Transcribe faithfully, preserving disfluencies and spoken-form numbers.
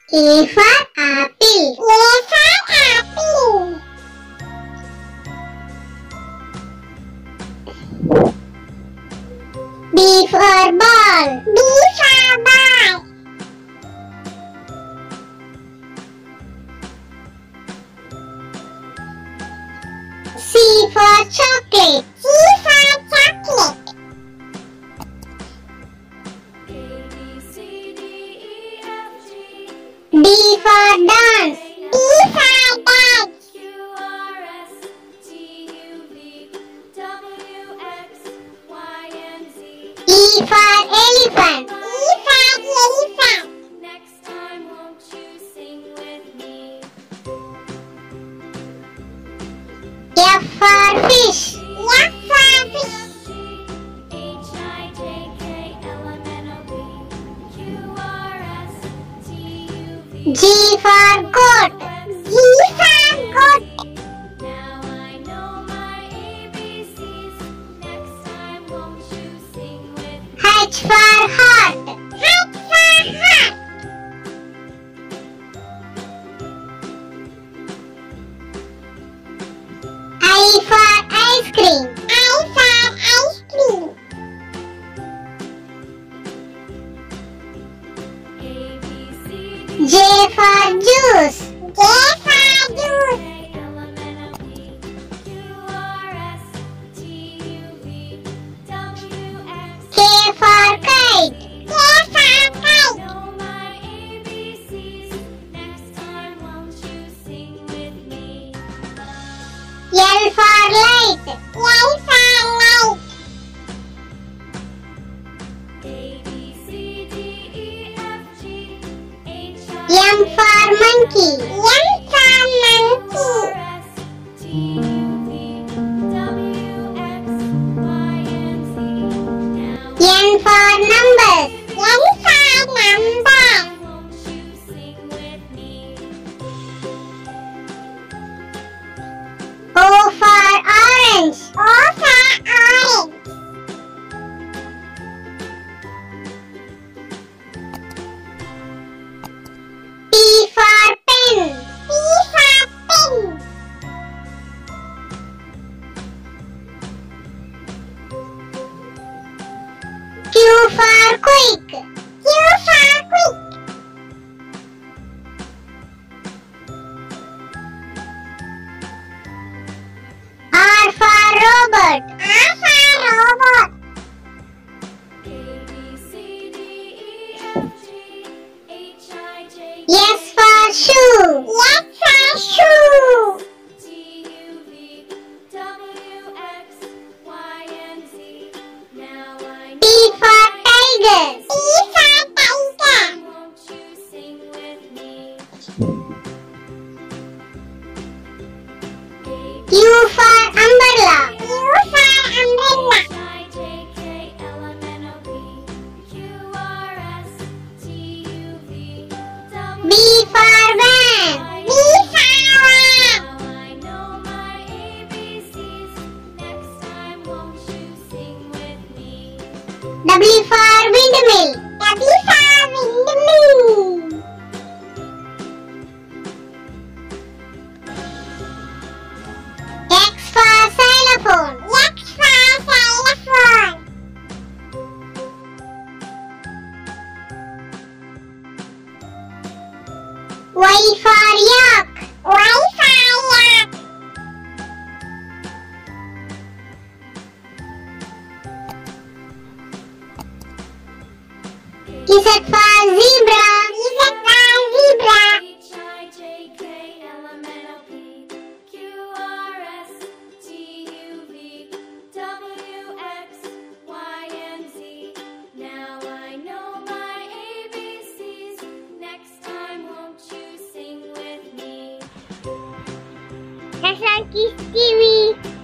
A for apple. A for apple. B for ball. B for ball. C for chocolate. C for chocolate. D for dance. D for dance. E for elephant. E for elephant. Next time, won't you sing with me? F for fish. F for fish. H I J K L M N O P Q R S T U V. G for goat. G for goat. Now I know my A B Cs. Next time, won't you sing with me? H for heart. H for heart. I for ice cream. I for ice cream. A B C D J for juice. J for juice. K L M N O P Q R S T U V W X. K for kite. K for kite. Know my A B Cs. Next time, won't you sing with me? L for light. L for light. A B C D E F G H I M for monkey. M for monkey. S T U V W X Y and Z. Now N for numbers. N for number. won't you sing with me? O for orange. O for orange. P for pen. P for pen. Q for quick. Q for quick. R for robot. R for robot. A B C D E F G H I J K S for shoe. S for shoe. T U V W X Y and Z. Now I T for tiger. T for tiger. won't you sing with me? U for umbrella. U for umbrella. I J K L M N O P Q R S T U V W B for van. B for van. Now I know my A B Cs. Next time, won't you sing with me? W for windmill. W for windmill. X for xylophone. X for xylophone. Y for yak. Y for yak. Z for zebra. Z for zebra. H I J K L M N O P Q R S T U V W X Y and Z. Now I know my A B Cs. Next time, won't you sing with me? TharshankidsTv.